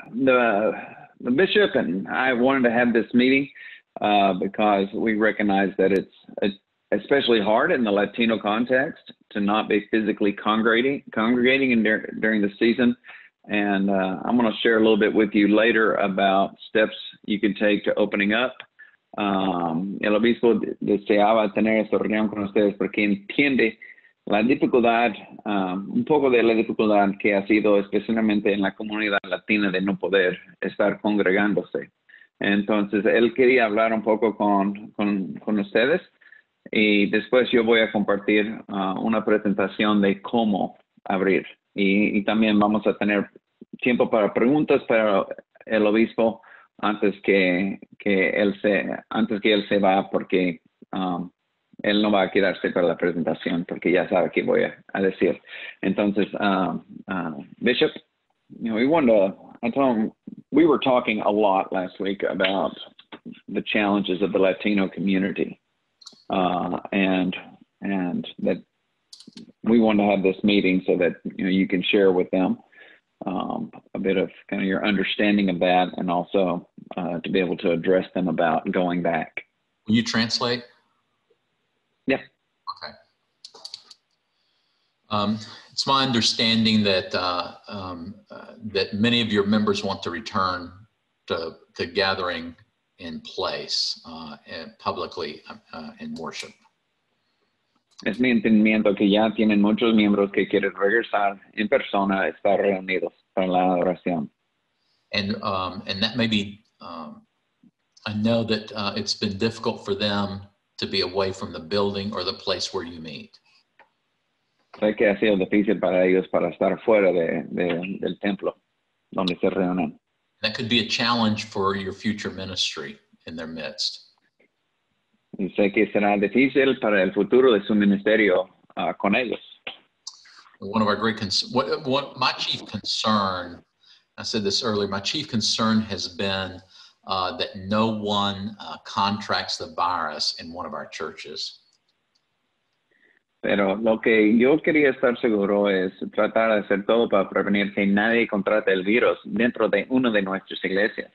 the bishop and I wanted to have this meeting because we recognize that it's especially hard in the Latino context to not be physically congregating during the season. And I'm going to share a little bit with you later about steps you can take to opening up. El obispo deseaba tener esta reunión con ustedes porque entiende la dificultad, un poco de la dificultad que ha sido especialmente en la comunidad latina de no poder estar congregándose. Entonces, él quería hablar un poco con ustedes y después yo voy a compartir una presentación de cómo abrir. Y también vamos a tener tiempo para preguntas para el obispo antes que él se va, porque él no va a quedarse para la presentación porque ya sabe qué voy a decir. Entonces, Bishop, you know, we were talking a lot last week about the challenges of the Latino community, and that we want to have this meeting so that you can share with them a bit of kind of your understanding of that, and also to be able to address them about going back. Will you translate? Yeah. Okay. It's my understanding that that many of your members want to return to gathering in place and publicly in worship. Es mi entendimiento que ya tienen muchos miembros que quieren regresar en persona a estar reunidos para la adoración. And that may be, I know that it's been difficult for them to be away from the building or the place where you meet. Sé que ha sido difícil para ellos para estar fuera del templo donde se reúnen. That could be a challenge for your future ministry in their midst. Y sé que será difícil para el futuro de su ministerio con ellos. One of our great what my chief concern, I said this earlier, my chief concern has been that no one contracts the virus in one of our churches. Pero lo que yo quería estar seguro es tratar de hacer todo para prevenir que nadie contrate el virus dentro de una de nuestras iglesias.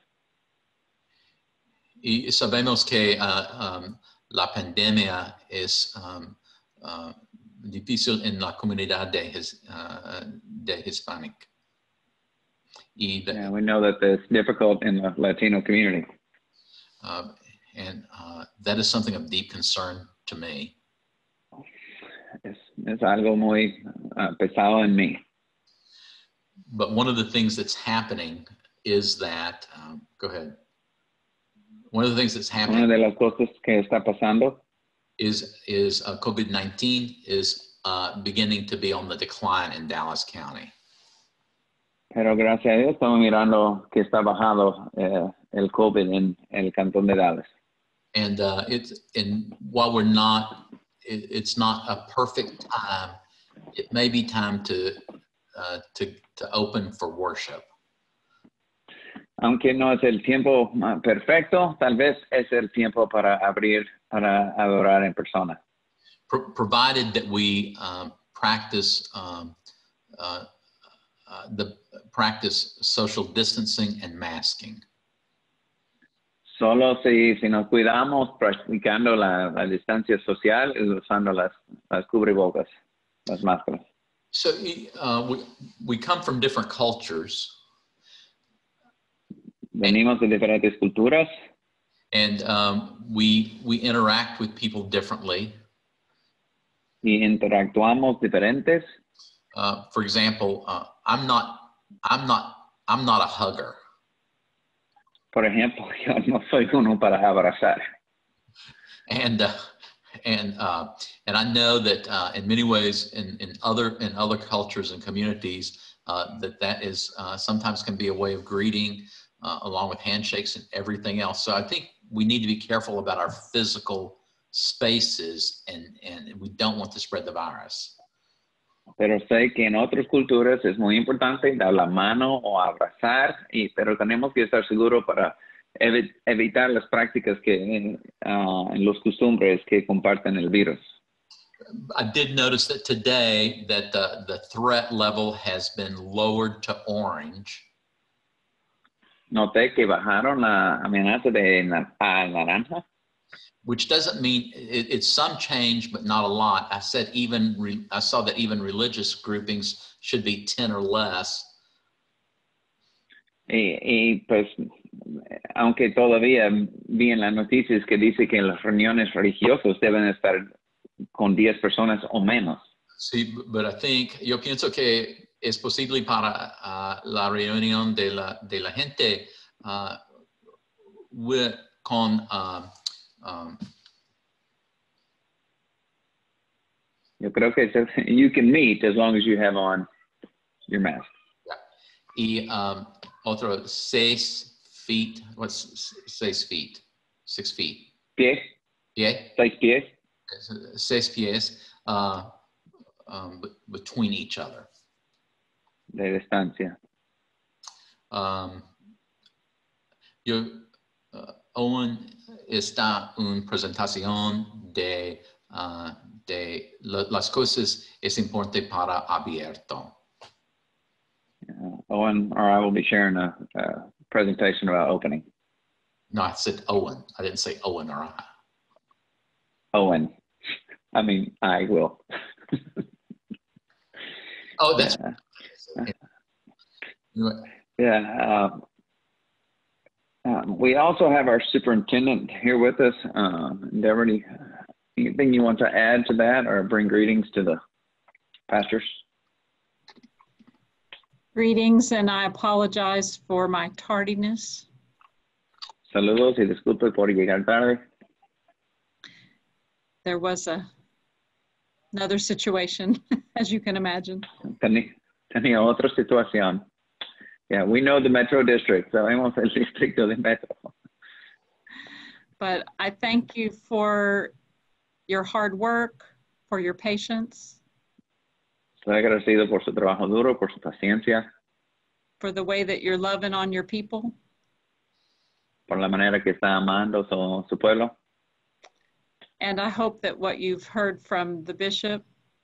Y sabemos que la pandemia es difícil en la comunidad de Hispanic. Yeah, we know that it's difficult in the Latino community. And that is something of deep concern to me. Es algo muy pesado en mí. But one of the things that's happening is that, go ahead. One of the things that's happening. Una de las cosas que está pasando is COVID-19 is beginning to be on the decline in Dallas County. Pero gracias a Dios estamos mirando que está bajado el COVID en el cantón de Dallas. And while it's not a perfect time, it may be time to open for worship. Aunque no es el tiempo perfecto, tal vez es el tiempo para abrir, para adorar en persona. Provided that we practice social distancing and masking. Solo si nos cuidamos practicando la distancia social y usando las cubrebocas, las máscaras. So we come from different cultures. Venimos de diferentes culturas. And we interact with people differently. Y interactuamos diferentes. For example, I'm not a hugger. Por ejemplo, yo no soy uno para abrazar. And I know that in many ways in other cultures and communities that is sometimes can be a way of greeting along with handshakes and everything else. So I think we need to be careful about our physical spaces and we don't want to spread the virus. Pero sé que en otras culturas es muy importante dar la mano o abrazar, pero tenemos que estar seguros para evitar las prácticas que en los costumbres que comparten el virus. I did notice that today that the threat level has been lowered to orange. Noté que bajaron la amenaza a naranja. Which doesn't mean it's some change, but not a lot. I said I saw that even religious groupings should be 10 or less. Y pues, aunque todavía vi en las noticias que dice que las reuniones religiosas deben estar con 10 personas o menos. Sí, but I think, yo pienso que es posible para la reunión de la gente con Yo creo que you can meet as long as you have on your mask. Y otro 6 feet, what's 6 feet? 6 feet. Pie. Pie? 6 pies. 6 pies between each other. De distancia. Owen está en presentación de las cosas es importante para abierto. Owen or I will be sharing a presentation about opening. No, I said Owen. I didn't say Owen or I. Owen. I mean, I will. Oh, that's yeah. We also have our superintendent here with us. Deverdy, anything you want to add to that or bring greetings to the pastors? Greetings, and I apologize for my tardiness. Saludos y disculpe por llegar tarde. There was another situation, as you can imagine. Tenía otra situación. Yeah, we know the Metro District. Sabemos el distrito de Metro. But I thank you for your hard work, for your patience. Estoy agradecido por su trabajo duro, por su paciencia. For the way that you're loving on your people. Por la manera que está amando su pueblo. And I hope that what you've heard from the bishop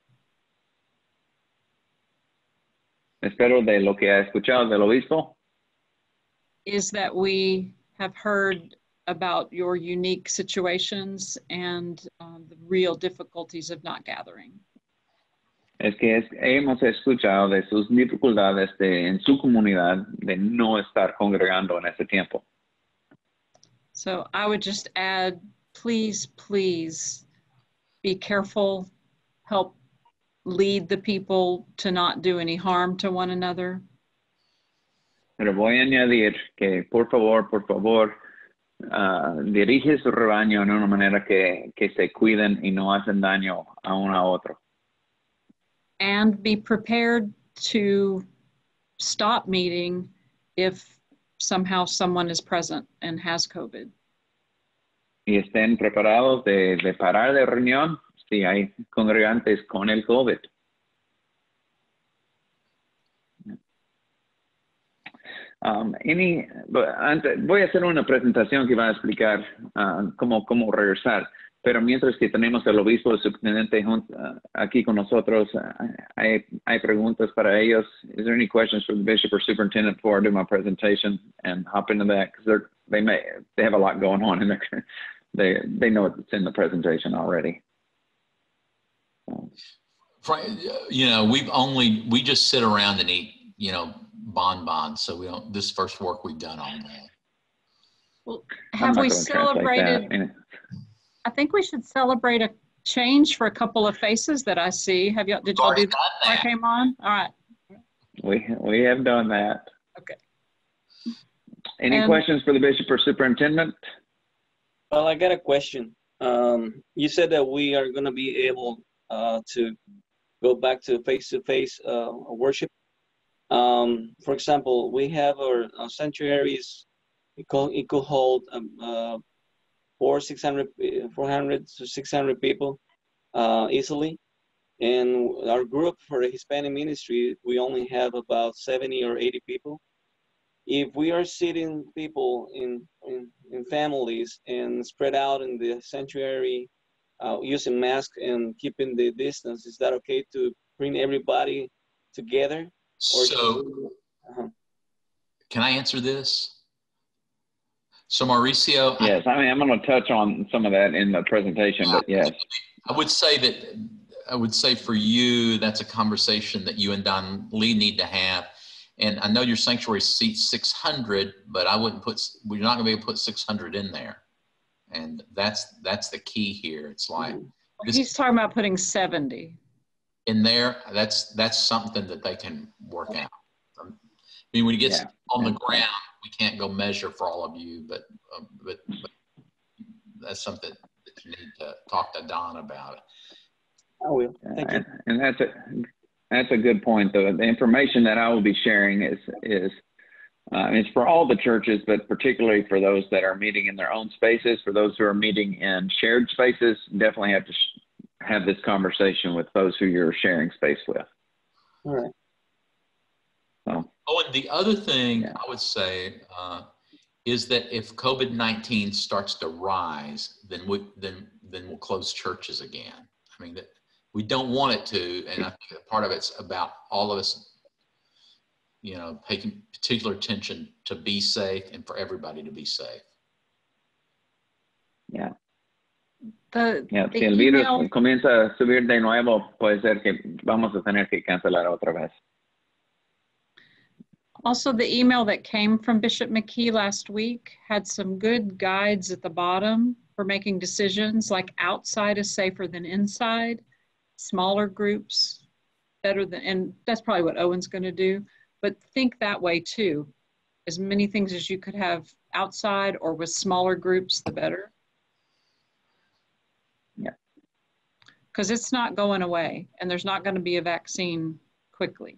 Espero de lo que ha escuchado del obispo is that we have heard about your unique situations and the real difficulties of not gathering. es que hemos escuchado de sus dificultades en su comunidad de no estar congregando en ese tiempo. So I would just add, please, please be careful, help lead the people to not do any harm to one another. Pero voy a añadir que por favor, dirige su rebaño en una manera que se cuiden y no hacen daño a uno a otro. And be prepared to stop meeting if somehow someone is present and has COVID. Y estén preparados de parar de reunión si hay congregantes con el COVID. Voy a hacer una presentación que va a explicar cómo regresar, pero mientras que tenemos al obispo, el subteniente aquí con nosotros, hay preguntas para ellos. Is there any questions for the bishop or superintendent before I do my presentation and hop into that? Because they have a lot going on in there. They know it's in the presentation already. You know, we just sit around and eat, you know, bonbons. So we don't, this first work we've done on that. Well, have we celebrated? I think we should celebrate a change for a couple of faces that I see. Did y'all do that before I came on? All right. We have done that. Okay. Any questions for the bishop or superintendent? Well, I got a question. You said that we are going to be able to go back to face-to-face worship. For example, we have our sanctuaries. It could hold 400 to 600 people easily. And our group for the Hispanic ministry, we only have about 70 or 80 people. If we are sitting people in families and spread out in the sanctuary using masks and keeping the distance, is that okay to bring everybody together? So, can I answer this? So Mauricio, Yes, I mean, I'm going to touch on some of that in the presentation, but yes. I would say for you, that's a conversation that you and Don Lee need to have. And I know your sanctuary seats 600, but we're not going to be able to put 600 in there. And that's the key here. It's like he's talking about putting 70 in there. That's something that they can work out. I mean, when it gets on the ground, we can't go measure for all of you, but that's something that you need to talk to Don about. I will. Thank you. And that's a good point. The information that I will be sharing is it's for all the churches, but particularly for those that are meeting in their own spaces. For those who are meeting in shared spaces, definitely have to have this conversation with those who you're sharing space with. All right. Oh, and the other thing I would say is that if COVID-19 starts to rise, then we'll close churches again. I mean, we don't want it to, and I think part of it's about all of us, paying particular attention to be safe and for everybody to be safe. Yeah. Si el virus comienza a subir de nuevo, puede ser que vamos a tener que cancelar otra vez. Also, the email that came from Bishop McKee last week had some good guides at the bottom for making decisions, like outside is safer than inside, smaller groups better than, and that's probably what Owen's going to do, but think that way too. As many things as you could have outside or with smaller groups, the better. Yeah. Because it's not going away, and there's not going to be a vaccine quickly.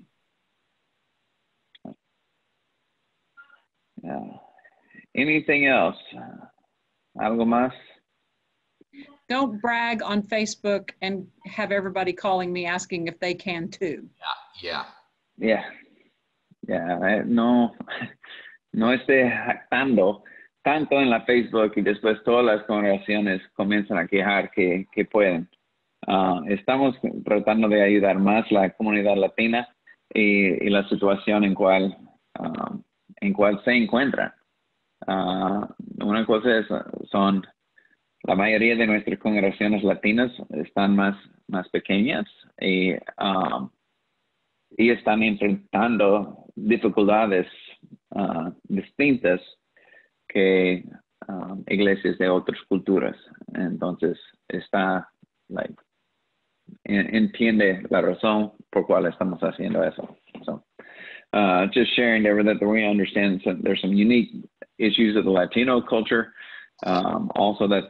Anything else? ¿Algo más? Don't brag on Facebook and have everybody calling me asking if they can too. Yeah. No esté jactando tanto en la Facebook y después todas las congregaciones comienzan a quejar que pueden. Estamos tratando de ayudar más la comunidad latina y la situación en cual se encuentran. Una cosa es, la mayoría de nuestras congregaciones latinas están más pequeñas y están enfrentando dificultades distintas que iglesias de otras culturas. Entonces, entiende la razón por cual estamos haciendo eso. So, just sharing there that we understand there's some unique issues of the Latino culture. Also that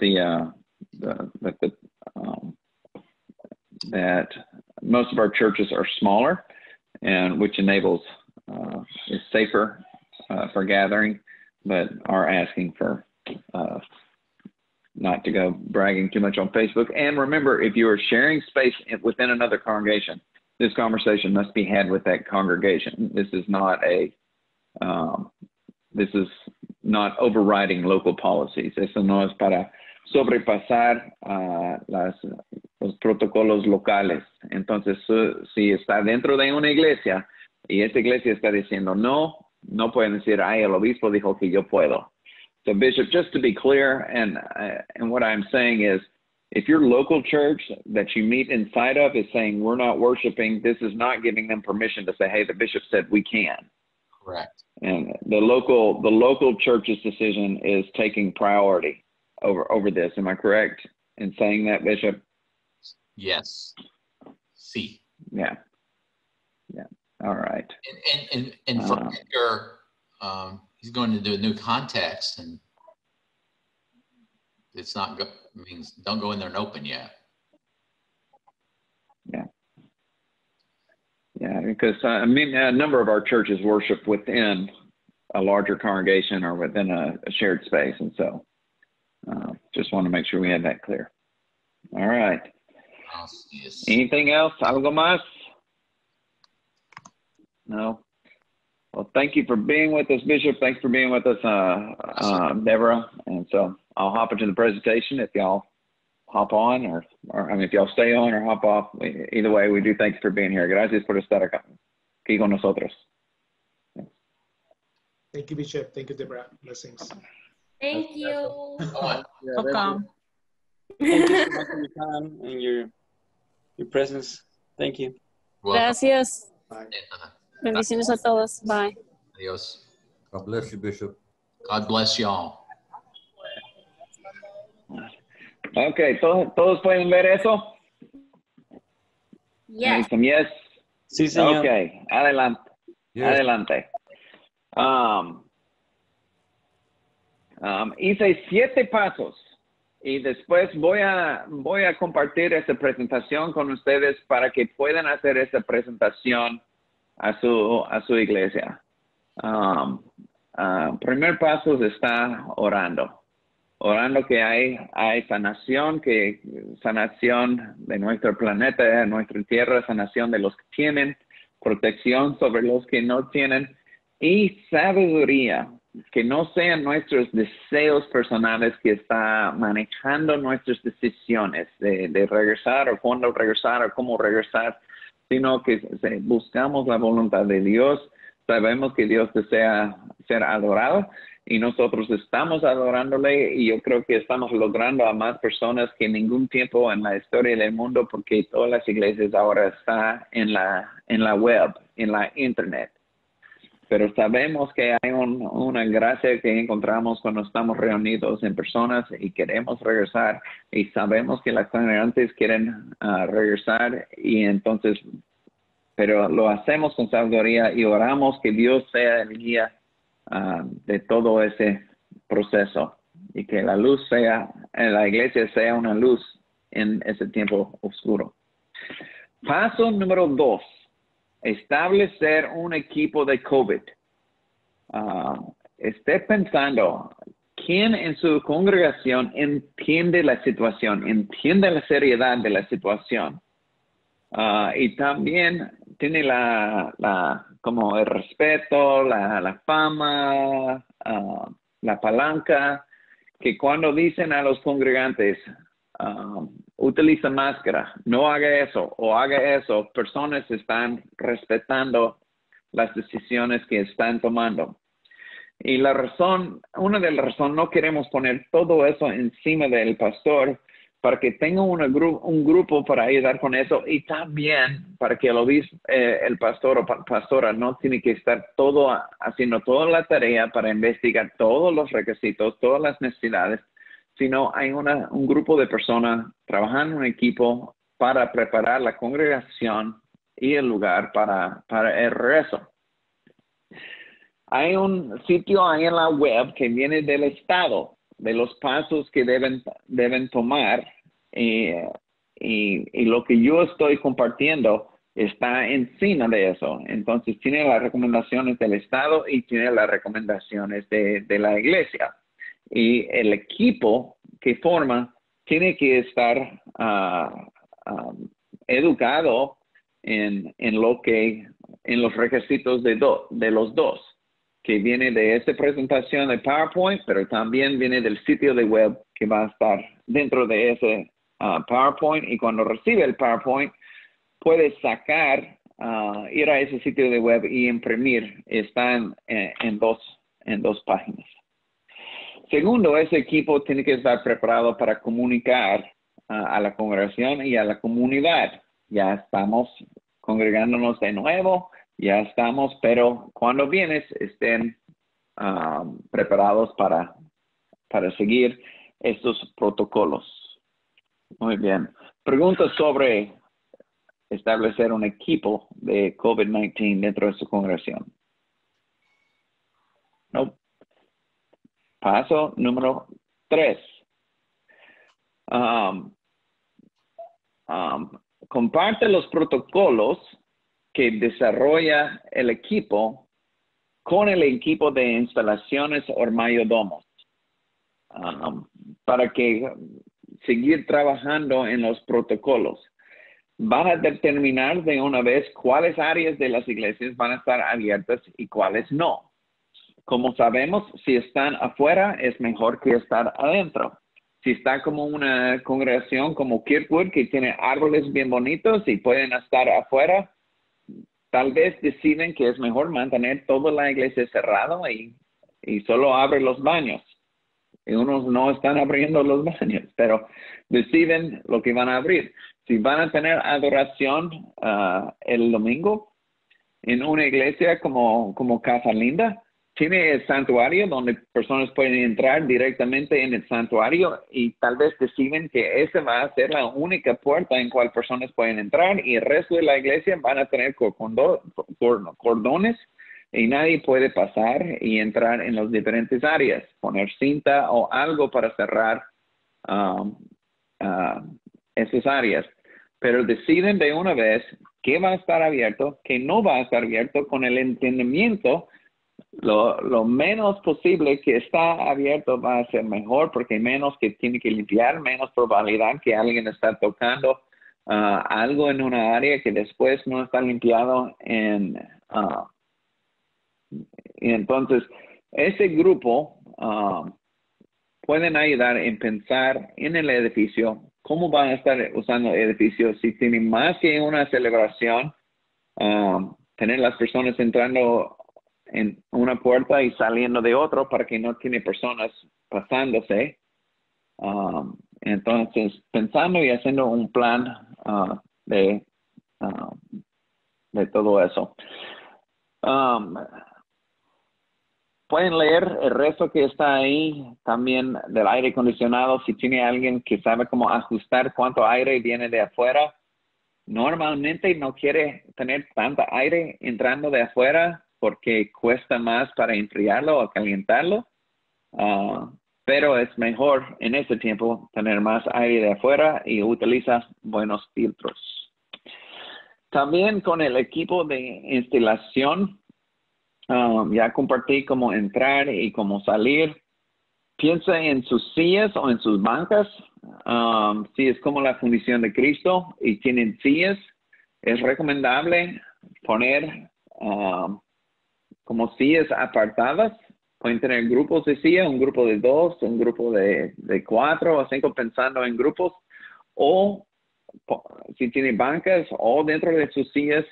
that most of our churches are smaller, and which enables is safer for gathering, but are asking for not to go bragging too much on Facebook. And remember, if you are sharing space within another congregation, this conversation must be had with that congregation. This is not overriding local policies. Eso no es para sobrepasar los protocolos locales. Entonces, si está dentro de una iglesia y esta iglesia está diciendo no pueden decir, el obispo dijo que yo puedo. So, Bishop, just to be clear, and what I'm saying is, if your local church that you meet inside of is saying we're not worshiping, this is not giving them permission to say, hey, the bishop said we can. Correct. And the local church's decision is taking priority over this. Am I correct in saying that, Bishop? Yes. See. Yeah. All right. And for Edgar, he's going to do a new context, and it's not means don't go in there and open yet. Yeah, because a number of our churches worship within a larger congregation or within a shared space, and so just want to make sure we have that clear. All right. Yes. Anything else? ¿Algo más? No. Well, thank you for being with us, Bishop. Thanks for being with us, Deborah. And so I'll hop into the presentation if y'all hop on, or if y'all stay on or hop off. Either way, we do thank you for being here. Gracias por estar aquí con nosotros. Thank you, Bishop. Thank you, Deborah. Blessings. Thank you. Welcome. Thank you so much for your time and your presence. Thank you. Welcome. Gracias. Uh-huh. Bendiciones a todos. Bye. Adios. God bless you, Bishop. God bless y'all. Okay, ¿todos pueden ver eso? Yes. Yes. Sí, señor. Okay, adelante. Yes. Adelante. Hice 7 pasos y después voy a compartir esa presentación con ustedes para que puedan hacer esa presentación a su iglesia. Primer paso está orando. Orando que hay sanación de nuestro planeta, de nuestra tierra, sanación de los que tienen, protección sobre los que no tienen y sabiduría, que no sean nuestros deseos personales que está manejando nuestras decisiones de regresar o cuándo regresar o cómo regresar, sino que buscamos la voluntad de Dios. Sabemos que Dios desea ser adorado y nosotros estamos adorándole y yo creo que estamos logrando a más personas que en ningún tiempo en la historia del mundo porque todas las iglesias ahora están en la web, en la internet. Pero sabemos que hay una gracia que encontramos cuando estamos reunidos en personas y queremos regresar y sabemos que las congregantes quieren regresar y entonces, pero lo hacemos con sabiduría y oramos que Dios sea el guía de todo ese proceso y que la luz la iglesia sea una luz en ese tiempo oscuro. Paso número 2. Establecer un equipo de COVID. Esté pensando, ¿quién en su congregación entiende la situación, entiende la seriedad de la situación? Y también tiene como el respeto, la fama, la palanca, que cuando dicen a los congregantes, utiliza máscara, no haga eso o haga eso, personas están respetando las decisiones que están tomando. Y una de las razones, no queremos poner todo eso encima del pastor para que tenga un grupo para ayudar con eso y también para que el pastor o pastora no tiene que estar haciendo toda la tarea para investigar todos los requisitos, todas las necesidades, sino hay un grupo de personas trabajando en un equipo para preparar la congregación y el lugar para el regreso. Hay un sitio ahí en la web que viene del Estado, de los pasos que deben tomar y lo que yo estoy compartiendo está encima de eso. Entonces tiene las recomendaciones del Estado y tiene las recomendaciones de la iglesia. Y el equipo que forma tiene que estar educado en los requisitos de los dos, que viene de esta presentación de PowerPoint, pero también viene del sitio de web que va a estar dentro de ese PowerPoint. Y cuando recibe el PowerPoint, puede ir a ese sitio de web y imprimir. Está en dos páginas. Segundo, ese equipo tiene que estar preparado para comunicar a la congregación y a la comunidad. Ya estamos congregándonos de nuevo, ya estamos, pero cuando vienes estén preparados para seguir estos protocolos. Muy bien. Preguntas sobre establecer un equipo de COVID-19 dentro de su congregación. No. Paso número 3. Comparte los protocolos que desarrolla el equipo con el equipo de instalaciones o mayordomos para que seguir trabajando en los protocolos. Van a determinar de una vez cuáles áreas de las iglesias van a estar abiertas y cuáles no. Como sabemos, si están afuera es mejor que estar adentro. Si está como una congregación como Kirkwood que tiene árboles bien bonitos y pueden estar afuera, tal vez deciden que es mejor mantener toda la iglesia cerrada y solo abre los baños. y unos no están abriendo los baños, pero deciden lo que van a abrir. Si van a tener adoración el domingo en una iglesia como Casa Linda, tiene el santuario donde personas pueden entrar directamente en el santuario y tal vez deciden que esa va a ser la única puerta en cual personas pueden entrar y el resto de la iglesia van a tener cordones y nadie puede pasar y entrar en las diferentes áreas, poner cinta o algo para cerrar esas áreas. Pero deciden de una vez qué va a estar abierto, qué no va a estar abierto con el entendimiento. Lo menos posible que está abierto va a ser mejor porque menos que tiene que limpiar, menos probabilidad que alguien está tocando algo en una área que después no está limpiado. Y entonces, ese grupo pueden ayudar en pensar en el edificio, cómo van a estar usando el edificio, si tienen más que una celebración, tener las personas entrando en una puerta y saliendo de otro para que no tiene personas pasándose. Entonces, pensando y haciendo un plan de todo eso. Pueden leer el resto que está ahí, también del aire acondicionado, si tiene alguien que sabe cómo ajustar cuánto aire viene de afuera. Normalmente no quiere tener tanta aire entrando de afuera porque cuesta más para enfriarlo o calentarlo, pero es mejor en ese tiempo tener más aire de afuera y utiliza buenos filtros. También con el equipo de instalación, ya compartí cómo entrar y cómo salir. Piensa en sus sillas o en sus bancas. Si es como la fundición de Cristo y tienen sillas, es recomendable poner como sillas apartadas. Pueden tener grupos de sillas, un grupo de 2, un grupo de 4 o 5 pensando en grupos. O si tienen bancas o dentro de sus sillas,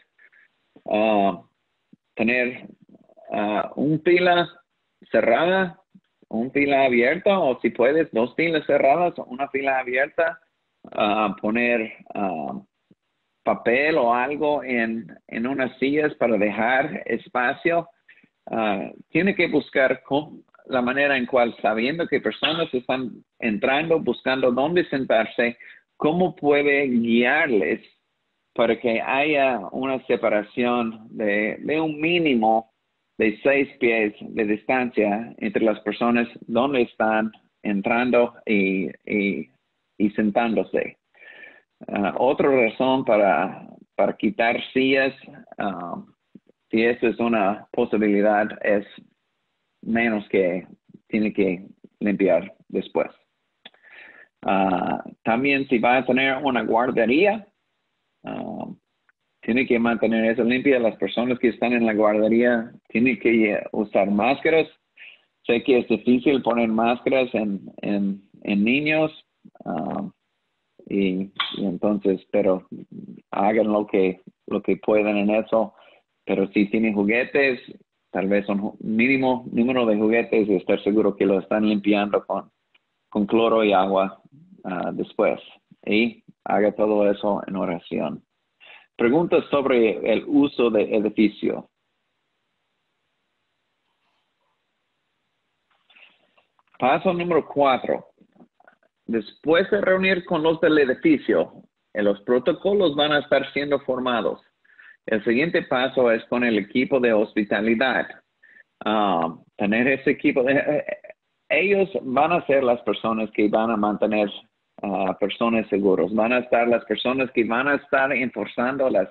tener un fila cerrada, un fila abierta, o si puedes, 2 filas cerradas, una fila abierta, poner papel o algo en unas sillas para dejar espacio. Tiene que buscar la manera en cual, sabiendo que personas están entrando, buscando dónde sentarse, cómo puede guiarles para que haya una separación de un mínimo de 6 pies de distancia entre las personas donde están entrando y sentándose. Otra razón para quitar sillas, si esa es una posibilidad, es menos que tiene que limpiar después. También si va a tener una guardería, tiene que mantener eso limpia. Las personas que están en la guardería tienen que usar máscaras. Sé que es difícil poner máscaras en niños y entonces, pero hagan lo que puedan en eso. Pero si tienen juguetes, tal vez un mínimo número de juguetes y estar seguro que lo están limpiando con cloro y agua después. Y haga todo eso en oración. Preguntas sobre el uso de edificio. Paso número 4. Después de reunir con los del edificio, los protocolos van a estar siendo formados. El siguiente paso es con el equipo de hospitalidad. Tener ese equipo, ellos van a ser las personas que van a mantener personas seguros. Van a estar las personas que van a estar enforzando las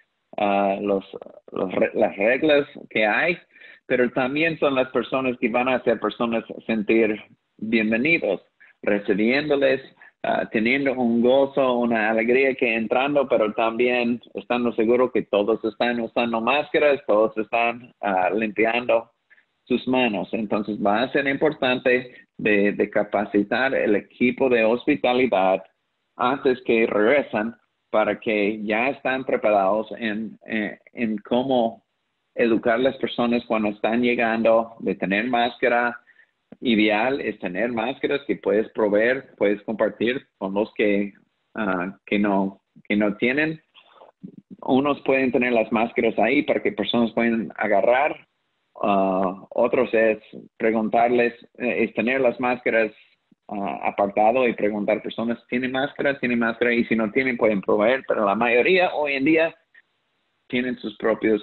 reglas que hay, pero también son las personas que van a hacer personas sentir bienvenidos, recibiéndoles, teniendo un gozo, una alegría que entrando, pero también estando seguros que todos están usando máscaras, todos están limpiando sus manos. Entonces va a ser importante de capacitar el equipo de hospitalidad antes que regresan para que ya están preparados en cómo educar a las personas cuando están llegando, de tener máscara, ideal es tener máscaras que puedes proveer, puedes compartir con los que no tienen. Unos pueden tener las máscaras ahí para que personas puedan agarrar. Otros es preguntarles, es tener las máscaras apartado y preguntar personas, ¿tienen máscara? ¿Tienen máscara? Y si no tienen, pueden proveer. Pero la mayoría hoy en día tienen sus propias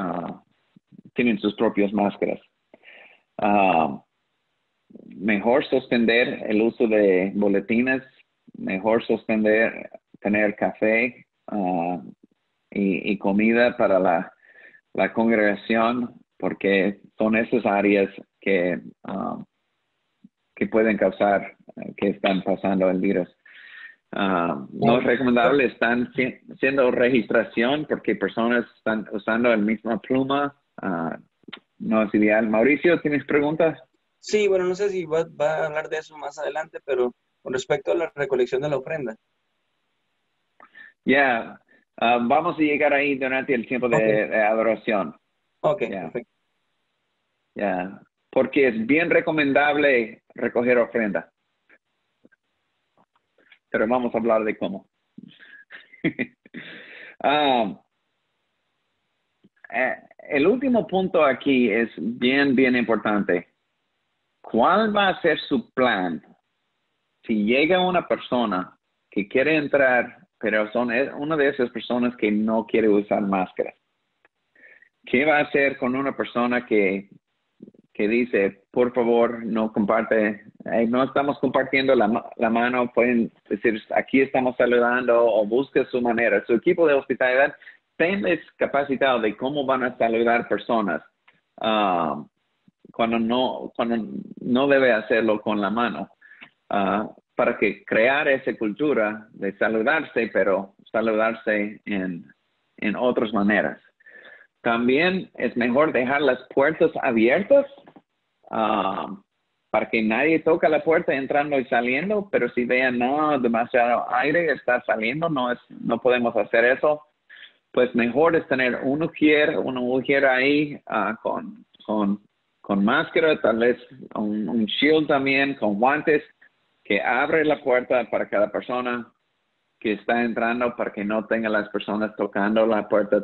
máscaras. Mejor suspender el uso de boletines, mejor suspender tener café y comida para la congregación, porque son esas áreas que pueden causar que están pasando el virus. No es recomendable, están haciendo registración porque personas están usando la misma pluma. No es ideal. Mauricio, ¿tienes preguntas? Sí, bueno, no sé si va a hablar de eso más adelante, pero con respecto a la recolección de la ofrenda. Ya, vamos a llegar ahí durante el tiempo de adoración. Ok, Yeah. perfecto. Ya, porque es bien recomendable recoger ofrenda. Pero vamos a hablar de cómo. El último punto aquí es bien importante. ¿Cuál va a ser su plan si llega una persona que quiere entrar, pero es una de esas personas que no quiere usar máscara? ¿Qué va a hacer con una persona que dice, por favor, no comparte, no estamos compartiendo la mano, pueden decir, aquí estamos saludando, o busque su manera? Su equipo de hospitalidad tenles capacitado de cómo van a saludar personas cuando no debe hacerlo con la mano, para que crear esa cultura de saludarse, pero saludarse en otras maneras. También es mejor dejar las puertas abiertas para que nadie toque la puerta entrando y saliendo, pero si vean, no, demasiado aire está saliendo, no podemos hacer eso, pues mejor es tener una mujer ahí con máscara, tal vez un shield también, con guantes, que abre la puerta para cada persona que está entrando, para que no tenga las personas tocando la puerta.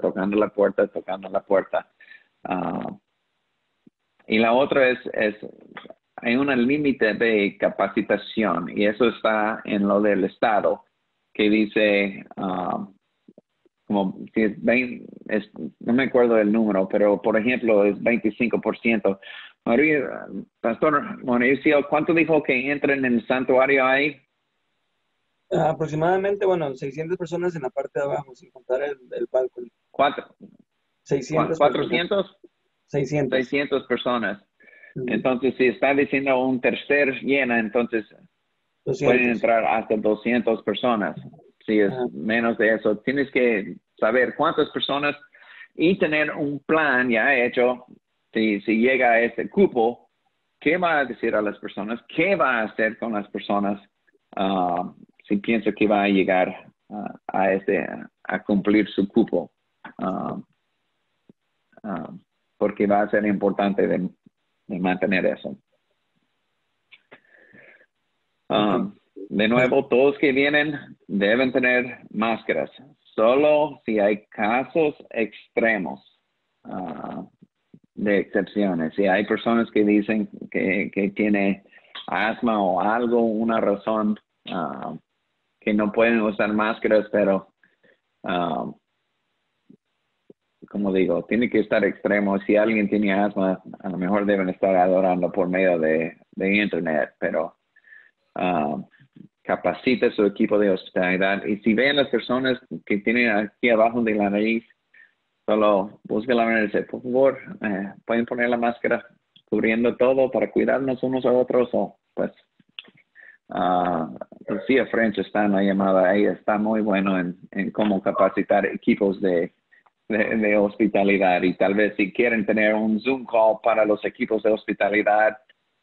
Y la otra es hay un límite de capacitación, y eso está en lo del Estado, que dice, como si no me acuerdo del número, pero por ejemplo es 25%. Pastor Mauricio, ¿cuánto dijo que entren en el santuario ahí? Aproximadamente, bueno, 600 personas en la parte de abajo, sin contar el balcón. 600 ¿400? 600 personas. Entonces, si está diciendo un tercer llena, entonces 200. Pueden entrar hasta 200 personas. Si es menos de eso, tienes que saber cuántas personas y tener un plan ya hecho. Si llega a este cupo, ¿qué va a decir a las personas? ¿Qué va a hacer con las personas si piensa que va a llegar a cumplir su cupo? Porque va a ser importante de mantener eso. De nuevo, todos que vienen deben tener máscaras, solo si hay casos extremos de excepciones. Si hay personas que dicen que tiene asma o algo, una razón que no pueden usar máscaras, pero como digo, tiene que estar extremo. Si alguien tiene asma, a lo mejor deben estar adorando por medio de internet, pero capacite su equipo de hospitalidad. Y si ven las personas que tienen aquí abajo de la nariz, solo busquen la manera de decir, por favor, pueden poner la máscara cubriendo todo para cuidarnos unos a otros, o pues Lucía French está en la llamada, ella está muy bueno en cómo capacitar equipos de hospitalidad, y tal vez si quieren tener un Zoom call para los equipos de hospitalidad,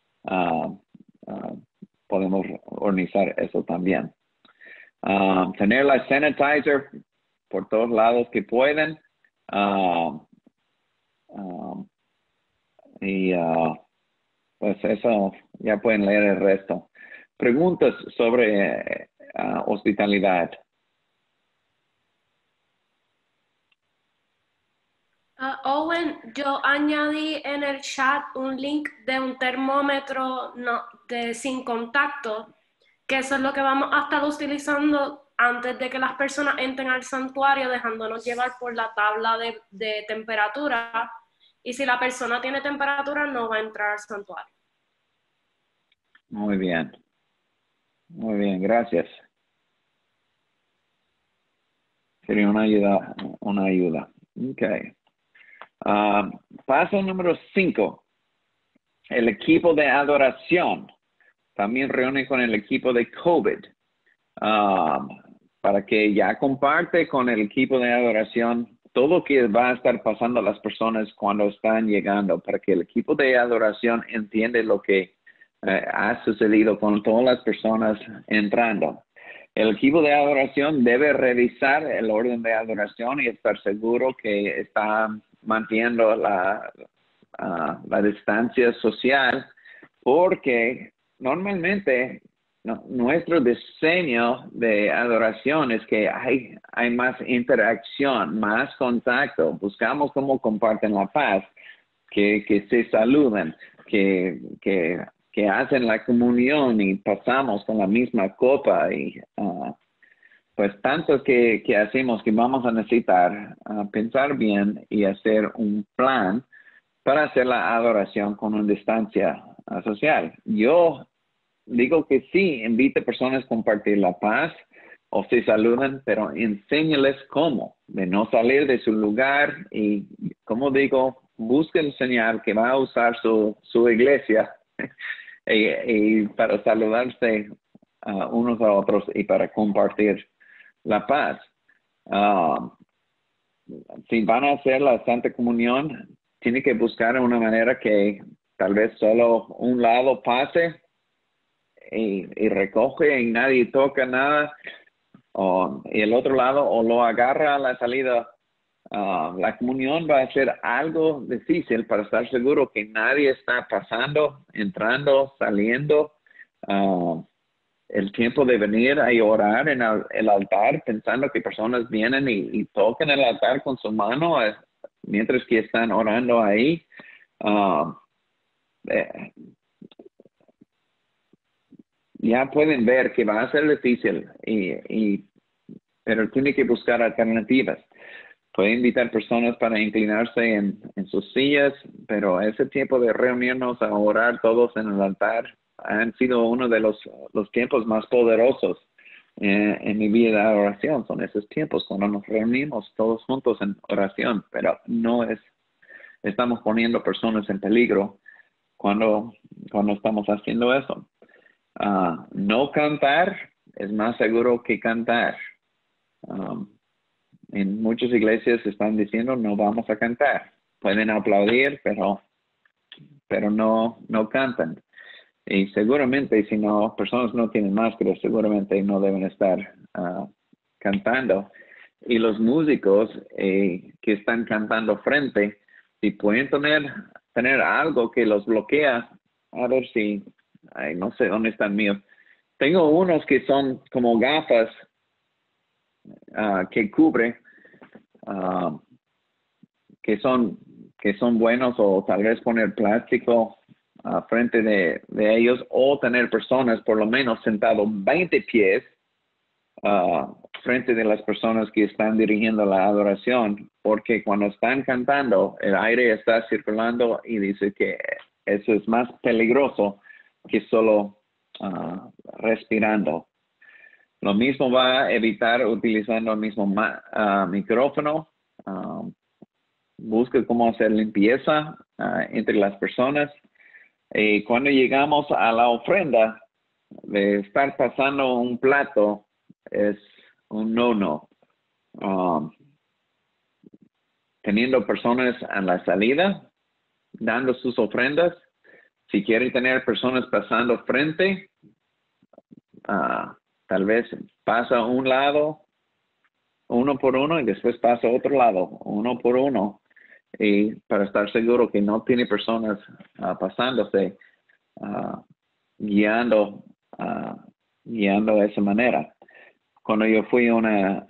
podemos organizar eso también. Tener la sanitizer por todos lados que pueden. Y pues eso ya pueden leer el resto. Preguntas sobre hospitalidad. Owen, yo añadí en el chat un link de un termómetro sin contacto, que eso es lo que vamos a estar utilizando antes de que las personas entren al santuario, dejándonos llevar por la tabla de temperatura. Y si la persona tiene temperatura, no va a entrar al santuario. Muy bien. Muy bien, gracias. Sería una ayuda, una ayuda. Okay. Paso número 5. El equipo de adoración también reúne con el equipo de COVID para que ya comparte con el equipo de adoración todo lo que va a estar pasando a las personas cuando están llegando, para que el equipo de adoración entienda lo que ha sucedido con todas las personas entrando. El equipo de adoración debe revisar el orden de adoración y estar seguro que está manteniendo la distancia social, porque normalmente nuestro diseño de adoración es que hay más interacción, más contacto. Buscamos cómo comparten la paz, que se saluden, que hacen la comunión y pasamos con la misma copa y pues tanto que hacemos que vamos a necesitar pensar bien y hacer un plan para hacer la adoración con una distancia social. Yo digo que sí, invite personas a compartir la paz o se saludan, pero enséñales cómo, de no salir de su lugar y, como digo, busque el Señor que va a usar su iglesia y para saludarse unos a otros y para compartir la paz. Si van a hacer la Santa Comunión, tiene que buscar una manera que tal vez solo un lado pase y recoge y nadie toca nada, y el otro lado o lo agarra a la salida. La comunión va a ser algo difícil para estar seguro que nadie está pasando, entrando, saliendo. El tiempo de venir a orar en el altar, pensando que personas vienen y tocan el altar con su mano mientras que están orando ahí. Ya pueden ver que va a ser difícil, pero tiene que buscar alternativas. Puede invitar personas para inclinarse en sus sillas, pero ese tiempo de reunirnos a orar todos en el altar han sido uno de los tiempos más poderosos en mi vida de oración. Son esos tiempos cuando nos reunimos todos juntos en oración, pero estamos poniendo personas en peligro cuando estamos haciendo eso. No cantar es más seguro que cantar. En muchas iglesias están diciendo no vamos a cantar. Pueden aplaudir, pero no cantan. Y seguramente si personas no tienen máscaras, seguramente no deben estar cantando. Y los músicos que están cantando frente, si pueden tener algo que los bloquea, a ver si, no sé dónde están míos. Tengo unos que son como gafas que cubre, que son buenos, o tal vez poner plástico frente de ellos, o tener personas por lo menos sentados 20 pies frente de las personas que están dirigiendo la adoración, porque cuando están cantando el aire está circulando y dice que eso es más peligroso que solo respirando. Lo mismo va a evitar utilizando el mismo micrófono. Busca cómo hacer limpieza entre las personas. Y cuando llegamos a la ofrenda, de estar pasando un plato es un no. Teniendo personas a la salida, dando sus ofrendas. Si quieren tener personas pasando frente, tal vez pasa un lado, uno por uno, y después pasa otro lado, uno por uno. Y para estar seguro que no tiene personas pasándose. ah, guiando, guiando de esa manera. Cuando yo fui a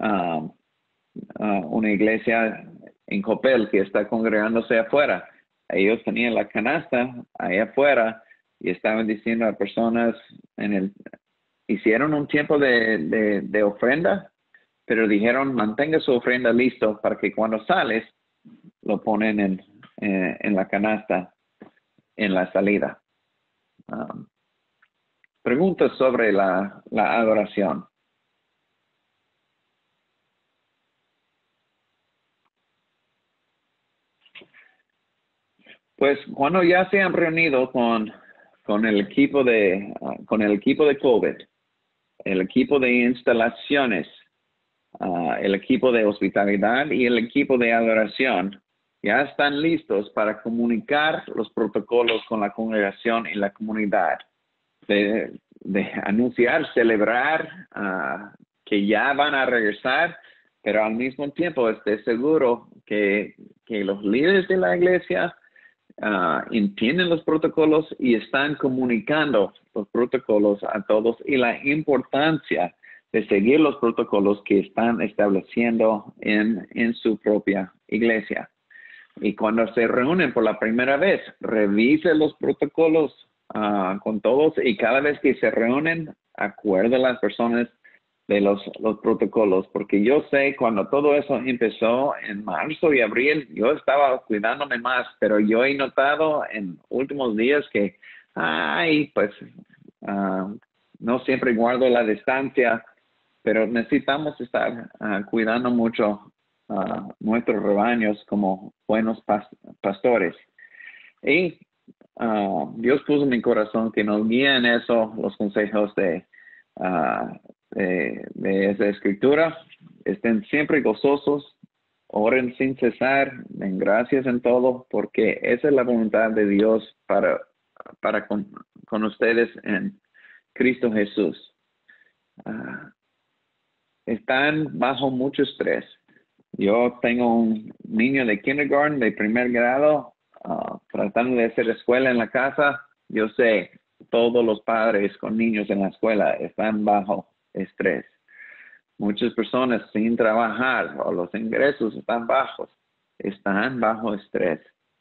una iglesia en Copel que está congregándose afuera, ellos tenían la canasta ahí afuera y estaban diciendo a personas hicieron un tiempo de ofrenda, pero dijeron mantenga su ofrenda listo para que cuando sales lo ponen en la canasta en la salida. Preguntas sobre la adoración. Pues cuando ya se han reunido con el equipo de COVID, el equipo de instalaciones, el equipo de hospitalidad y el equipo de adoración, ya están listos para comunicar los protocolos con la congregación y la comunidad, de anunciar, celebrar que ya van a regresar, pero al mismo tiempo esté seguro que los líderes de la iglesia entienden los protocolos y están comunicando los protocolos a todos y la importancia de seguir los protocolos que están estableciendo en su propia iglesia. Y cuando se reúnen por la primera vez, revisen los protocolos con todos y cada vez que se reúnen, acuerden las personas de los protocolos, porque yo sé cuando todo eso empezó en marzo y abril, yo estaba cuidándome más, pero yo he notado en últimos días que, no siempre guardo la distancia, pero necesitamos estar cuidando mucho nuestros rebaños como buenos pastores. Y Dios puso en mi corazón que nos guíen eso, los consejos de esa escritura. Estén siempre gozosos, oren sin cesar, den gracias en todo, porque esa es la voluntad de Dios para con ustedes en Cristo Jesús. Están bajo mucho estrés. Yo tengo un niño de kindergarten, de primer grado, tratando de hacer escuela en la casa. Yo sé, todos los padres con niños en la escuela están bajo estrés. Muchas personas sin trabajar o los ingresos están bajos, están bajo estrés.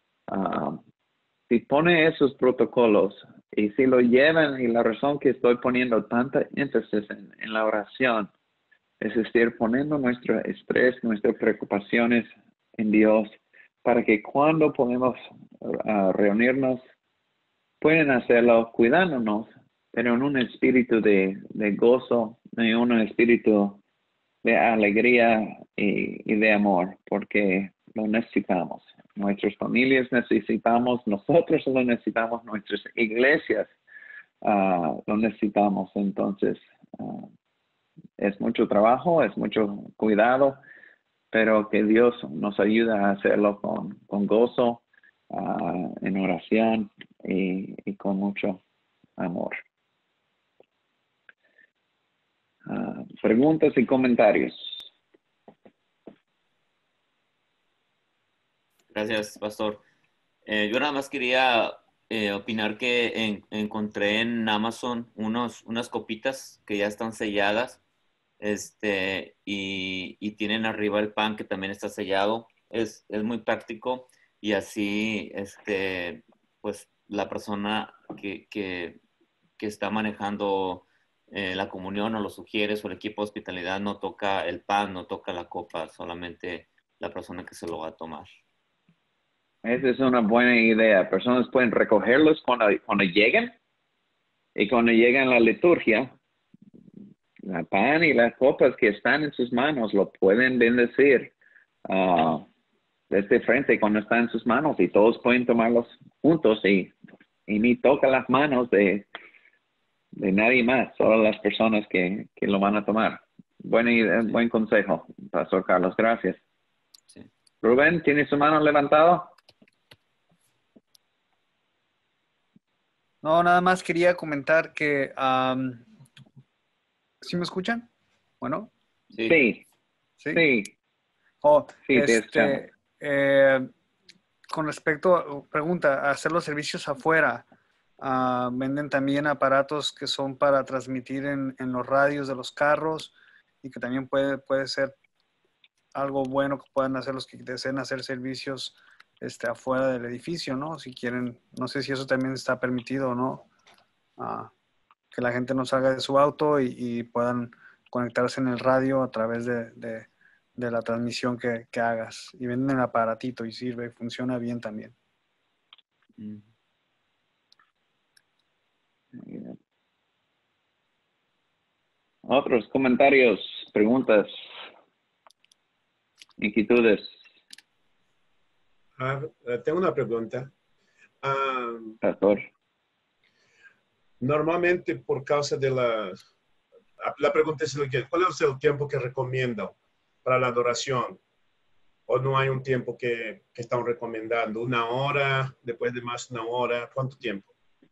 Si pone esos protocolos y si lo llevan, y la razón que estoy poniendo tanta énfasis en la oración, es decir, poniendo nuestro estrés, nuestras preocupaciones en Dios, para que cuando podemos reunirnos, pueden hacerlo cuidándonos, pero en un espíritu de gozo, en un espíritu de alegría y de amor, porque lo necesitamos. Nuestras familias necesitamos, nosotros lo necesitamos, nuestras iglesias lo necesitamos. Entonces, es mucho trabajo, es mucho cuidado, pero que Dios nos ayude a hacerlo con gozo, en oración y con mucho amor. Preguntas y comentarios. Gracias, pastor. Yo nada más quería opinar que encontré en Amazon unas copitas que ya están selladas, y tienen arriba el pan que también está sellado. Es muy práctico y así, pues la persona que está manejando la comunión o los sugieres o el equipo de hospitalidad no toca el pan, no toca la copa, solamente la persona que se lo va a tomar. Esa es una buena idea. Personas pueden recogerlos cuando lleguen, y cuando llegan a la liturgia, el pan y las copas que están en sus manos lo pueden bendecir desde frente cuando están en sus manos, y todos pueden tomarlos juntos y ni toca las manos de nadie más, solo las personas que lo van a tomar. Buena idea, buen consejo, Pastor Carlos, gracias. Sí. Rubén, ¿tiene su mano levantada? No, nada más quería comentar que... ¿sí me escuchan? Bueno. Sí. Oh, sí, te escuchamos. con respecto, pregunta, a hacer los servicios afuera, Venden también aparatos que son para transmitir en los radios de los carros y que también puede ser algo bueno que puedan hacer los que deseen hacer servicios afuera del edificio, ¿no? Si quieren, no sé si eso también está permitido o no, que la gente no salga de su auto y puedan conectarse en el radio a través de la transmisión que hagas. Y venden el aparatito y sirve, funciona bien también. Otros comentarios, preguntas, inquietudes. Tengo una pregunta. Pastor. Normalmente por causa de la pregunta es ¿cuál es el tiempo que recomiendan para la adoración? ¿O no hay un tiempo que están recomendando? ¿Una hora? ¿Después de más una hora? ¿Cuánto tiempo?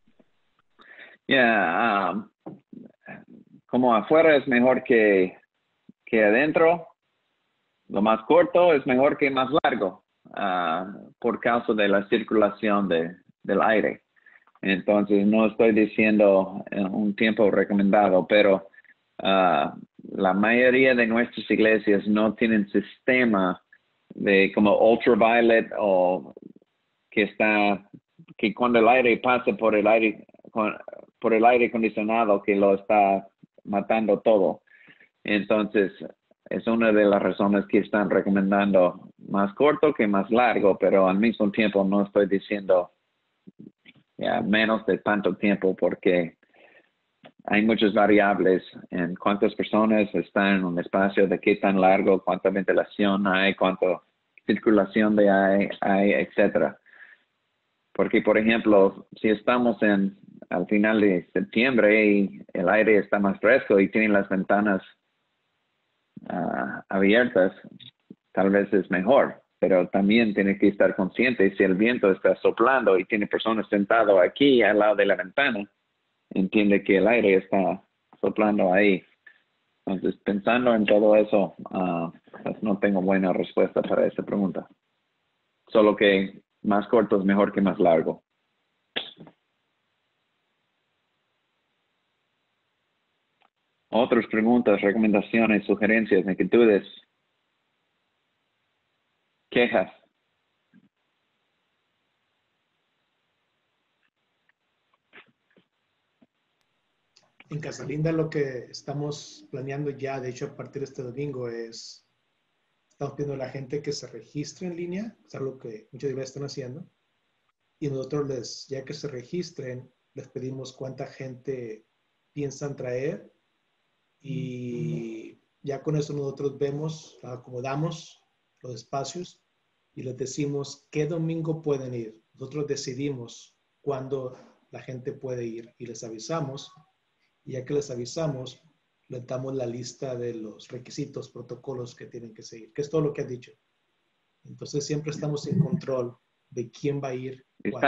Como afuera es mejor que adentro. Lo más corto es mejor que más largo, por causa de la circulación del aire. Entonces, no estoy diciendo un tiempo recomendado, pero la mayoría de nuestras iglesias no tienen sistema de como ultraviolet o que cuando el aire pasa por el aire acondicionado que lo está matando todo. Entonces, es una de las razones que están recomendando más corto que más largo, pero al mismo tiempo no estoy diciendo menos de tanto tiempo porque hay muchas variables en cuántas personas están en un espacio, de qué tan largo, cuánta ventilación hay, cuánta circulación hay, etcétera. Porque, por ejemplo, si estamos al final de septiembre y el aire está más fresco y tienen las ventanas abiertas, tal vez es mejor, pero también tiene que estar consciente si el viento está soplando y tiene personas sentadas aquí al lado de la ventana, entiende que el aire está soplando ahí. Entonces, pensando en todo eso, pues no tengo buena respuesta para esa pregunta. Solo que más corto es mejor que más largo. Otras preguntas, recomendaciones, sugerencias, inquietudes, quejas. En Casalinda lo que estamos planeando ya, de hecho a partir de este domingo, estamos pidiendo a la gente que se registre en línea, es algo que muchas iglesias están haciendo, y nosotros ya que se registren, les pedimos cuánta gente piensan traer, y ya con eso nosotros vemos, acomodamos los espacios y les decimos qué domingo pueden ir. Nosotros decidimos cuándo la gente puede ir y les avisamos. Y ya que les avisamos, les damos la lista de los requisitos, protocolos que tienen que seguir, que es todo lo que has dicho. Entonces siempre estamos en control de quién va a ir.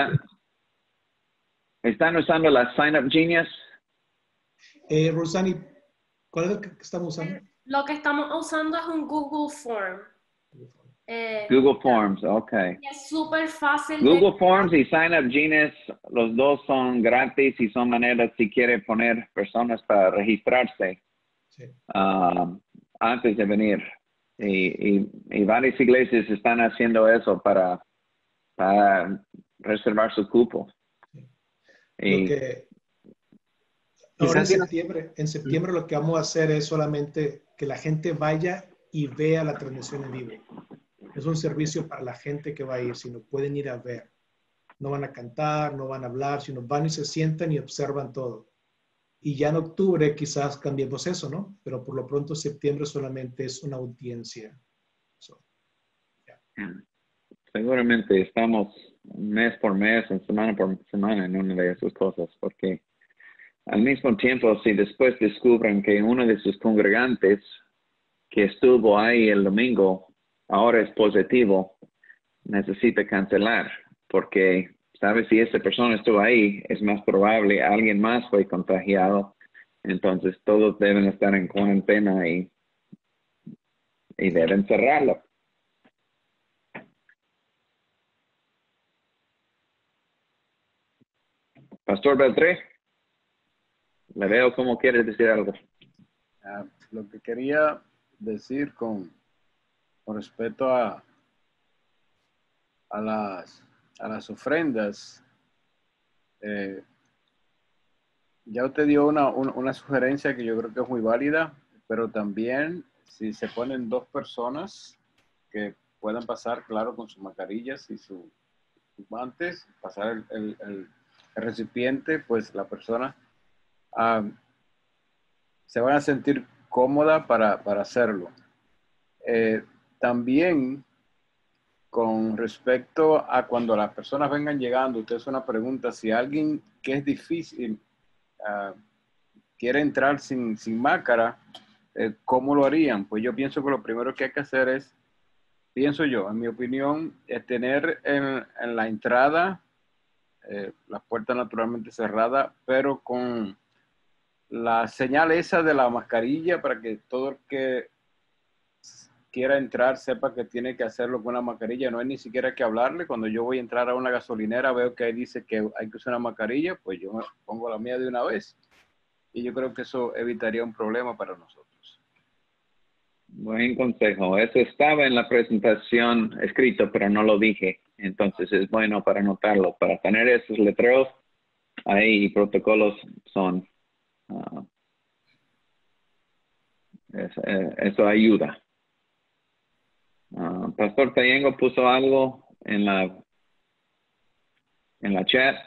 ¿Están usando la Sign Up Genius? Rosani, ¿cuál es lo que estamos usando? Lo que estamos usando es un Google Form. Google Forms, ok. Es súper fácil. Google Forms y Sign Up Genius, los dos son gratis y son maneras si quiere poner personas para registrarse antes de venir. Y varias iglesias están haciendo eso para reservar su cupo. Ahora en septiembre lo que vamos a hacer es solamente que la gente vaya y vea la transmisión en vivo. Es un servicio para la gente que va a ir, sino pueden ir a ver. No van a cantar, no van a hablar, sino van y se sientan y observan todo. Y ya en octubre quizás cambiemos eso, ¿no? Pero por lo pronto septiembre solamente es una audiencia. Seguramente estamos mes por mes, semana por semana en una de esas cosas, porque al mismo tiempo, si después descubren que uno de sus congregantes que estuvo ahí el domingo ahora es positivo, necesita cancelar, porque, ¿sabes? Si esa persona estuvo ahí, es más probable alguien más fue contagiado. Entonces, todos deben estar en cuarentena y deben cerrarlo. Pastor Beltré, le veo como quieres decir algo. Lo que quería decir con respecto a las ofrendas, ya usted dio una sugerencia que yo creo que es muy válida, pero también si se ponen dos personas que puedan pasar, claro, con sus mascarillas y sus guantes, pasar el recipiente, pues la persona se van a sentir cómoda para hacerlo. También con respecto a cuando las personas vengan llegando, usted hace una pregunta, si alguien que es difícil quiere entrar sin máscara, ¿cómo lo harían? Pues yo pienso que lo primero que hay que hacer es, pienso yo, en mi opinión, es tener en la entrada la puerta naturalmente cerrada, pero con la señal esa de la mascarilla para que todo el que quiera entrar sepa que tiene que hacerlo con una mascarilla. No hay ni siquiera que hablarle. Cuando yo voy a entrar a una gasolinera, veo que ahí dice que hay que usar una mascarilla, pues yo me pongo la mía de una vez. Y yo creo que eso evitaría un problema para nosotros. Buen consejo. Eso estaba en la presentación escrito, pero no lo dije. Entonces es bueno para anotarlo. Para tener esos letreros ahí, protocolos son... eso ayuda. Pastor Tayengo puso algo en la chat.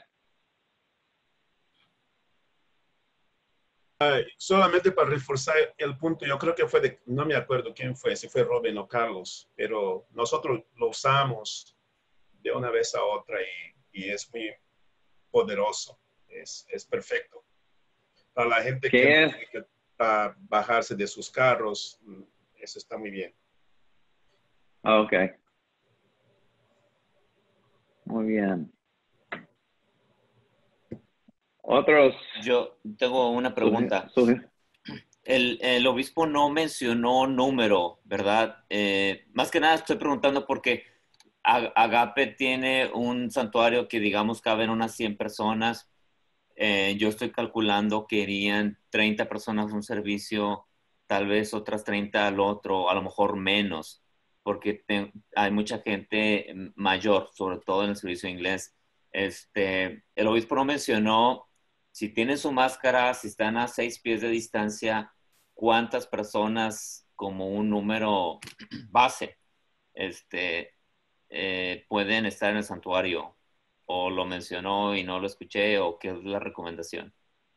Solamente para reforzar el punto, yo creo que fue no me acuerdo quién fue, si fue Robin o Carlos, pero nosotros lo usamos de una vez a otra y es muy poderoso, es perfecto. Para la gente que tiene que bajarse de sus carros, eso está muy bien. Ok. Muy bien. Otros. Yo tengo una pregunta. El obispo no mencionó número, ¿verdad? Más que nada estoy preguntando porque Agape tiene un santuario que digamos caben unas 100 personas. Yo estoy calculando que irían 30 personas a un servicio, tal vez otras 30 al otro, a lo mejor menos, porque hay mucha gente mayor, sobre todo en el servicio de inglés. El obispo no mencionó si tienen su máscara, si están a 6 pies de distancia, cuántas personas como un número base pueden estar en el santuario. ¿O lo mencionó y no lo escuché? ¿O qué es la recomendación?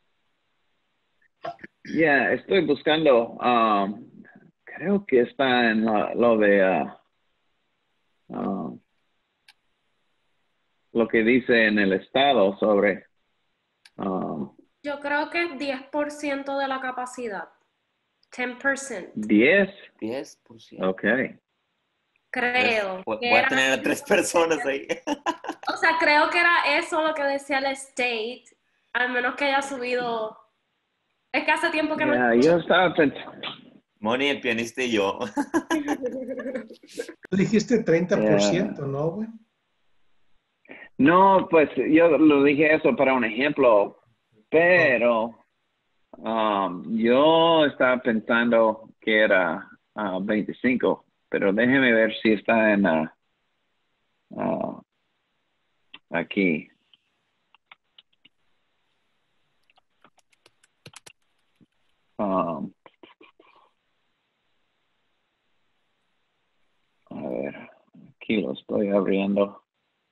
Ya, estoy buscando. Creo que está en lo de lo que dice en el estado sobre. Yo creo que es 10% de la capacidad. 10%. 10. 10%. Ok. Creo. Voy a tener a 3 personas ahí. O sea, creo que era eso lo que decía el state, al menos que haya subido. Es que hace tiempo que no. Yo estaba pensando. Moni, el pianista y yo. Tú dijiste 30%, ¿no, güey? No, pues yo lo dije eso para un ejemplo, pero yo estaba pensando que era 25, pero déjeme ver si está en aquí. A ver, aquí lo estoy abriendo.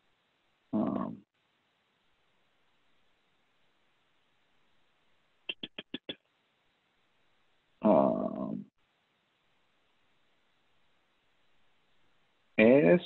Es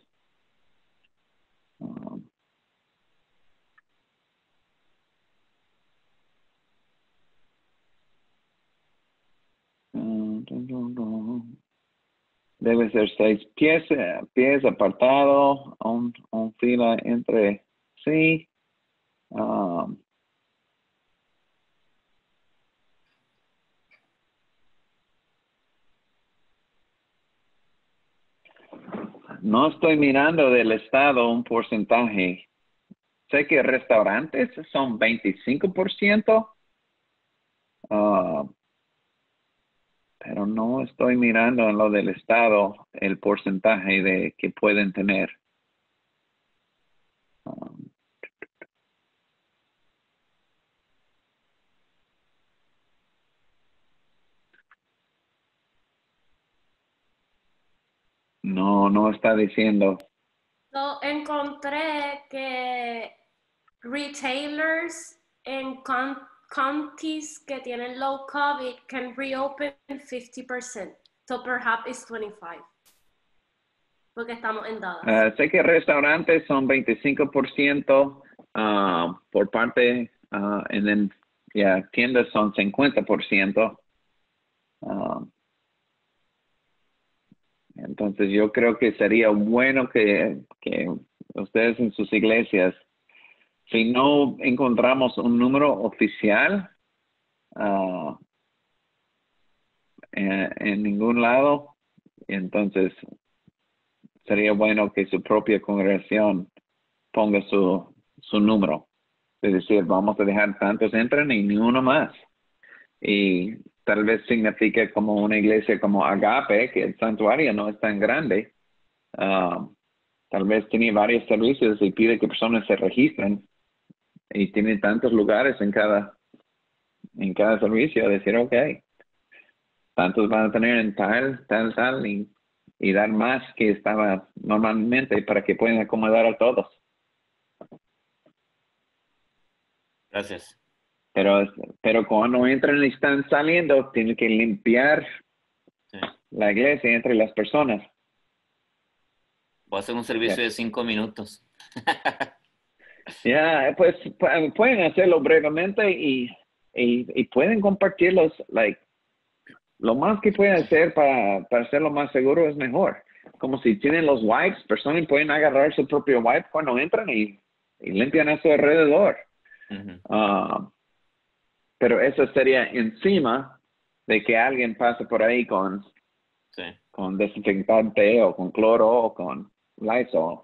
debe ser 6 pies apartado, un fila entre sí. No estoy mirando del estado un porcentaje. sé que restaurantes son 25%, pero no estoy mirando en lo del estado el porcentaje de que pueden tener. No está diciendo. So, encontré que retailers en counties que tienen low COVID can reopen 50%. So perhaps it's 25. Porque estamos en Dallas. Sé que restaurantes son 25% por parte, and then, tiendas son 50%. Entonces yo creo que sería bueno que ustedes en sus iglesias, si no encontramos un número oficial en ningún lado, entonces sería bueno que su propia congregación ponga su número. Es decir, vamos a dejar tantos entren y ni uno más. Y tal vez significa como una iglesia como Agape, que el santuario no es tan grande. Tal vez tiene varios servicios y pide que personas se registren. Y tiene tantos lugares en cada servicio. Decir, ok, tantos van a tener en tal, y dar más que estaba normalmente para que puedan acomodar a todos. Gracias. Pero cuando entran y están saliendo, tienen que limpiar la iglesia entre las personas. Voy a hacer un servicio de 5 minutos. Pues pueden hacerlo brevemente y pueden compartirlos. Lo más que pueden hacer para hacerlo más seguro es mejor. Como si tienen los wipes, personas pueden agarrar su propio wipe cuando entran y limpian a su alrededor. Pero eso sería encima de que alguien pase por ahí con desinfectante o con cloro o con Lysol.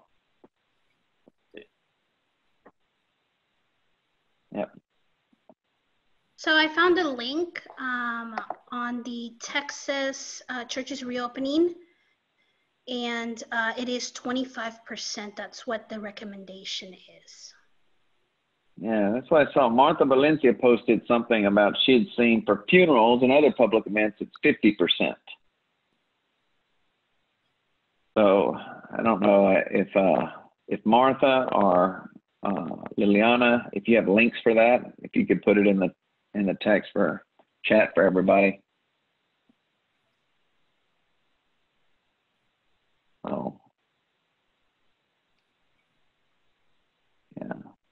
Yep. So I found a link on the Texas churches reopening, and it is 25%. That's what the recommendation is. Yeah, that's what I saw. Martha Valencia posted something about she had seen for funerals and other public events, it's 50%. So I don't know if Martha or Liliana, if you have links for that, if you could put it in the text for chat for everybody. Oh, yeah.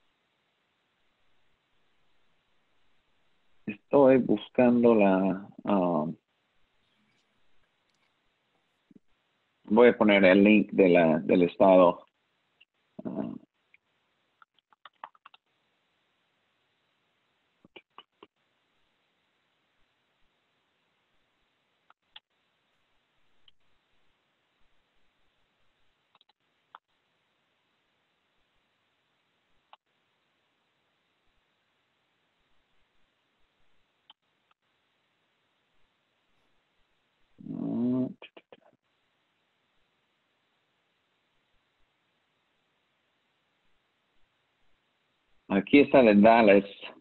Estoy buscando voy a poner el link del estado. Aquí está de Dallas.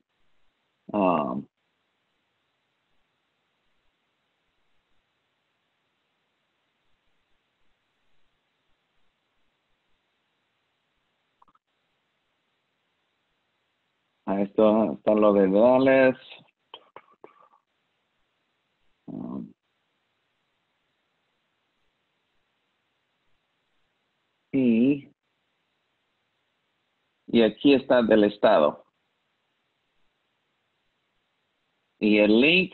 Esto está lo de Dallas. Y aquí está del estado. Y el link,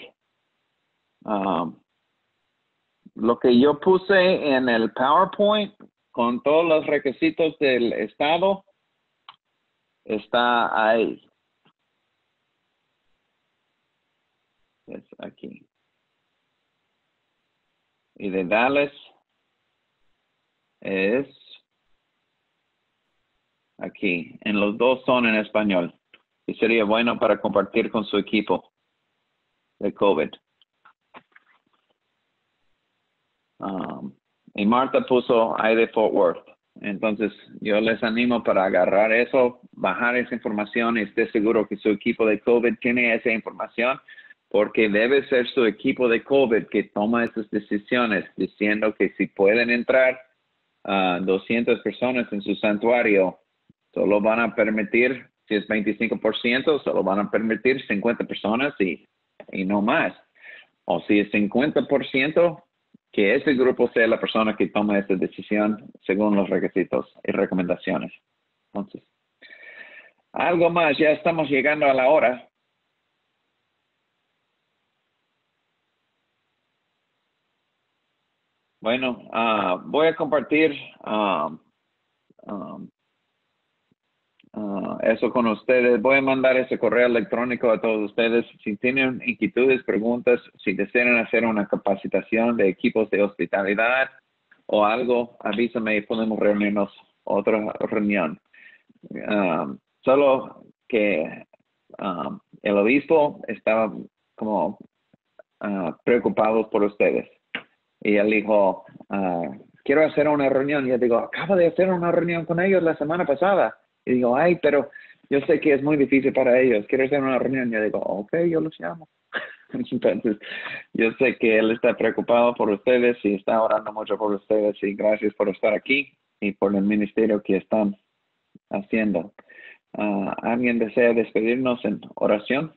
lo que yo puse en el PowerPoint con todos los requisitos del estado, está ahí. Es aquí. Y de Dallas es aquí. En los dos son en español. Y sería bueno para compartir con su equipo de COVID. Y Marta puso I de Fort Worth. Entonces, yo les animo para agarrar eso, bajar esa información y esté seguro que su equipo de COVID tiene esa información, porque debe ser su equipo de COVID que toma esas decisiones, diciendo que si pueden entrar 200 personas en su santuario, solo van a permitir, si es 25%, solo van a permitir 50 personas y no más. O si es 50%, que ese grupo sea la persona que tome esa decisión según los requisitos y recomendaciones. Entonces, algo más, ya estamos llegando a la hora. Bueno, voy a compartir eso con ustedes. Voy a mandar ese correo electrónico a todos ustedes. Si tienen inquietudes, preguntas, si desean hacer una capacitación de equipos de hospitalidad o algo, avísame y podemos reunirnos otra reunión. Solo que el obispo estaba como preocupado por ustedes. Y él dijo, quiero hacer una reunión. Y yo digo, acabo de hacer una reunión con ellos la semana pasada. Y digo, ay, pero yo sé que es muy difícil para ellos. Quiero hacer una reunión. Y yo digo, ok, yo los llamo. Entonces, yo sé que él está preocupado por ustedes y está orando mucho por ustedes. Y gracias por estar aquí y por el ministerio que están haciendo. ¿Alguien desea despedirnos en oración?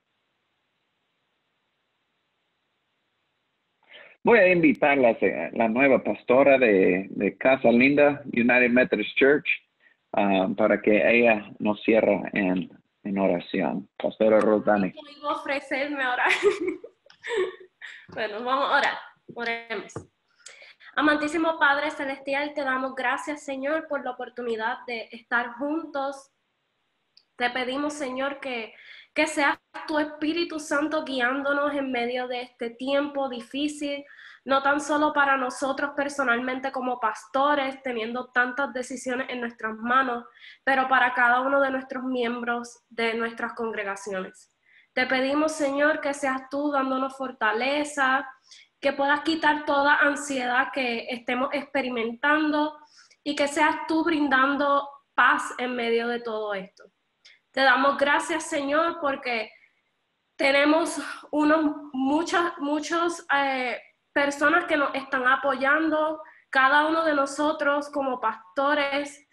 Voy a invitar a la nueva pastora de Casa Linda, United Methodist Church, para que ella nos cierre en oración. Pastora Rodani. Yo iba a ofrecerme ahora. Bueno, vamos a orar. Oremos. Amantísimo Padre Celestial, te damos gracias, Señor, por la oportunidad de estar juntos. Te pedimos, Señor, que sea tu Espíritu Santo guiándonos en medio de este tiempo difícil, no tan solo para nosotros personalmente como pastores, teniendo tantas decisiones en nuestras manos, pero para cada uno de nuestros miembros de nuestras congregaciones. Te pedimos, Señor, que seas tú dándonos fortaleza, que puedas quitar toda ansiedad que estemos experimentando y que seas tú brindando paz en medio de todo esto. Te damos gracias, Señor, porque tenemos muchas personas que nos están apoyando, cada uno de nosotros como pastores,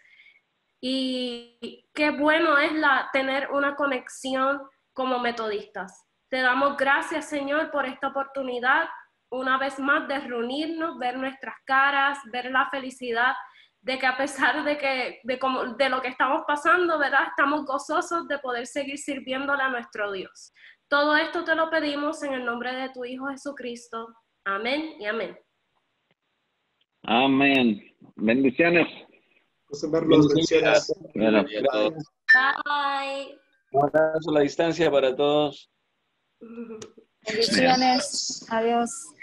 y qué bueno es tener una conexión como metodistas. Te damos gracias, Señor, por esta oportunidad, una vez más, de reunirnos, ver nuestras caras, ver la felicidad de que a pesar de lo que estamos pasando, ¿verdad? Estamos gozosos de poder seguir sirviéndole a nuestro Dios. Todo esto te lo pedimos en el nombre de tu Hijo Jesucristo. Amén y amén. Amén. Bendiciones. Bendiciones. Bueno. Bye. Un abrazo a la distancia para todos. Bendiciones. Adiós.